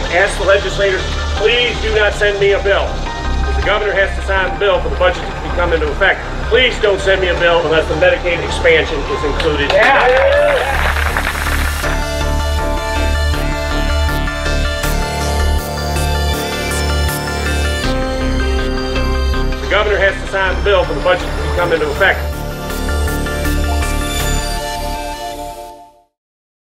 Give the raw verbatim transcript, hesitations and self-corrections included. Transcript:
ask the legislators, please do not send me a bill. Because the governor has to sign the bill for the budget to come into effect. Please don't send me a bill unless the Medicaid expansion is included. Yeah. The governor has to sign the bill for the budget to come into effect.